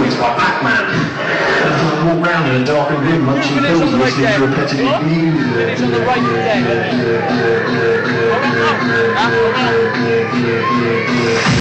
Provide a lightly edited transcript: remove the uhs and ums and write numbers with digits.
It's like Pac-Man. Walk around in a darkened room, munching pills, listening to repetitive music. Finish on the right deck.